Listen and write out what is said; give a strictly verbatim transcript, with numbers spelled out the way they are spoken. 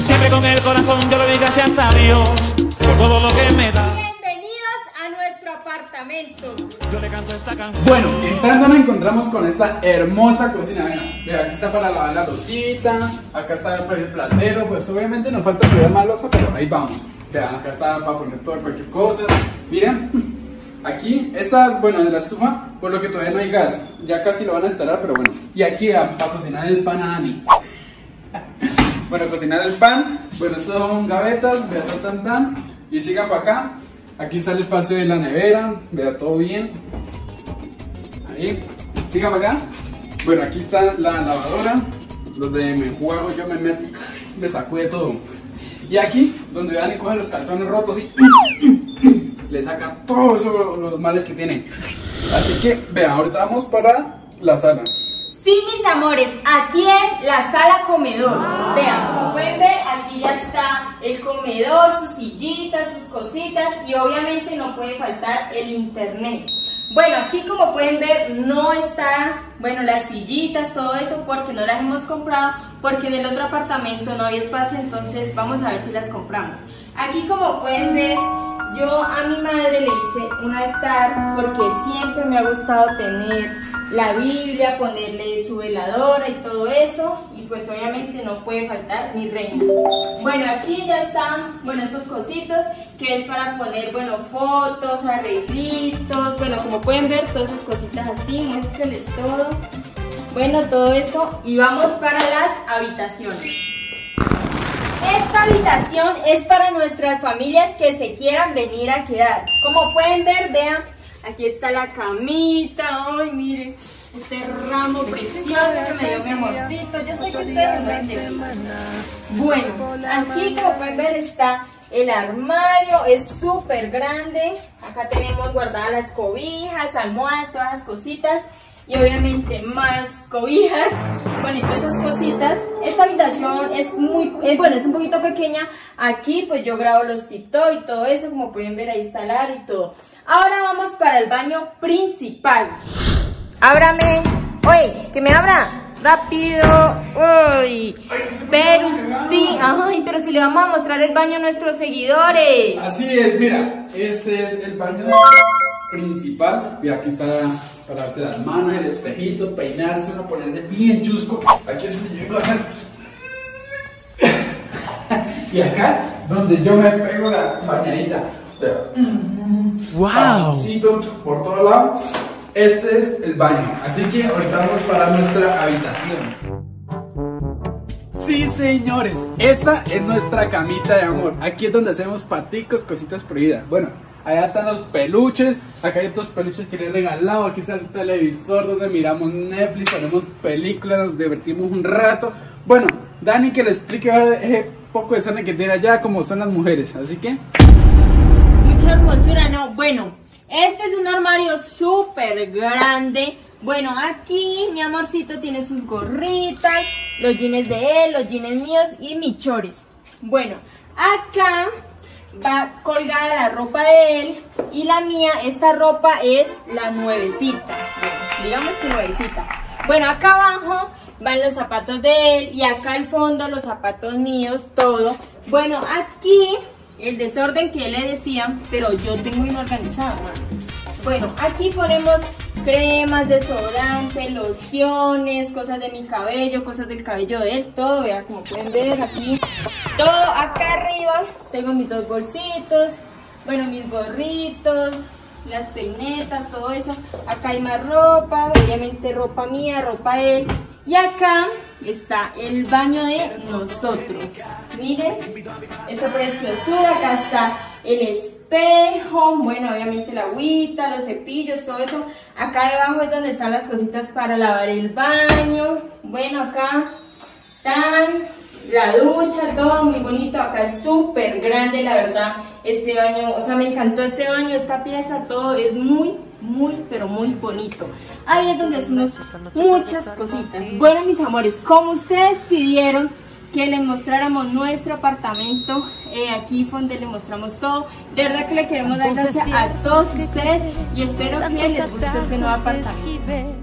Siempre con el corazón yo le doy gracias a Dios por todo lo que me da. Bienvenidos a nuestro apartamento. Yo le canto esta canción. Bueno, entrando nos encontramos con esta hermosa cocina. Vean, aquí está para lavar la losita, acá está para el platero. Pues obviamente nos falta poner más losa, pero ahí vamos. Vean, acá está para poner todo cualquier cosa. Miren, aquí estas, bueno, de la estufa, por lo que todavía no hay gas. Ya casi lo van a instalar, pero bueno. Y aquí para cocinar el pan a Dani. Bueno, cocinar el pan. Bueno, estos son gavetas, vean, tan, tan, tan. Y sigan para acá. Aquí está el espacio de la nevera, vea todo bien. Ahí, siga para acá. Bueno, aquí está la lavadora, donde me juego, yo me meto, me sacude todo. Y aquí, donde Dani coge los calzones rotos y le saca todos eso, los males que tiene. Así que, vean, ahorita vamos para la sala. Sí, mis amores, aquí es la sala comedor. Vean, como pueden ver, aquí ya está el comedor, sus sillitas, sus cositas y obviamente no puede faltar el internet. Bueno, aquí como pueden ver no está, bueno, las sillitas, todo eso porque no las hemos comprado, porque en el otro apartamento no había espacio, entonces vamos a ver si las compramos. Aquí como pueden ver, yo a mi madre le hice un altar porque siempre me ha gustado tener la Biblia, ponerle su veladora y todo eso, y pues obviamente no puede faltar mi reina. Bueno, aquí ya están, bueno, estos cositos que es para poner, bueno, fotos, arreglitos, bueno, como pueden ver, todas esas cositas así, muéstrenles todo. Bueno, todo eso, y vamos para las habitaciones. Esta habitación es para nuestras familias que se quieran venir a quedar. Como pueden ver, vean, aquí está la camita. Ay, miren, este ramo precioso que me dio mi amorcito. Yo sé que ustedes lo ven de mí. Bueno, aquí como pueden ver está el armario, es súper grande. Acá tenemos guardadas las cobijas, almohadas, todas las cositas. Y obviamente más cobijas, bueno, y todas esas cositas. Esta habitación es muy, eh, bueno, es un poquito pequeña. Aquí pues yo grabo los TikTok y todo eso, como pueden ver ahí está el aro y todo. Ahora vamos para el baño principal. Ábrame, oye, que me abra, rápido, uy, pero sí, ay, pero si le vamos a mostrar el baño a nuestros seguidores. Así es, mira, este es el baño principal. Mira, aquí está para darse las manos, el espejito, peinarse, uno ponerse bien chusco. Aquí es donde yo hacer. Y acá, donde yo me pego la bañadita. ¡Wow! Por todos lados. Este es el baño. Así que ahorita vamos para nuestra habitación. Sí, señores, esta es nuestra camita de amor. Aquí es donde hacemos paticos, cositas prohibidas. Bueno, allá están los peluches. Acá hay otros peluches que le he regalado. Aquí está el televisor donde miramos Netflix, ponemos películas, nos divertimos un rato. Bueno, Dani que le explique ese poco de sangre que tiene allá, como son las mujeres. Así que mucha hermosura, ¿no? Bueno, este es un armario súper grande. Bueno, aquí mi amorcito tiene sus gorritas, los jeans de él, los jeans míos y mis chores. Bueno, acá va colgada la ropa de él y la mía. Esta ropa es la nuevecita, bueno, digamos que nuevecita. Bueno, acá abajo van los zapatos de él y acá al fondo los zapatos míos, todo. Bueno, aquí el desorden que le decía, pero yo tengo inorganizado, ¿no? Bueno, aquí ponemos cremas, desodorante, lociones, cosas de mi cabello, cosas del cabello de él, todo, vean, como pueden ver aquí, todo. Acá arriba tengo mis dos bolsitos, bueno, mis gorritos, las peinetas, todo eso. Acá hay más ropa, obviamente ropa mía, ropa de él. Y acá está el baño de nosotros. Miren, esa preciosura. Acá está el espejo, bueno, obviamente la agüita, los cepillos, todo eso. Acá debajo es donde están las cositas para lavar el baño. Bueno, acá están la ducha, todo muy bonito. Acá es súper grande, la verdad. Este baño, o sea, me encantó este baño, esta pieza, todo es muy, muy, pero muy bonito. Ahí es donde hacemos muchas cositas. Bueno, mis amores, como ustedes pidieron que les mostráramos nuestro apartamento, eh, aquí fue donde les mostramos todo. De verdad que le queremos dar gracias a todos ustedes y espero que les guste este nuevo apartamento.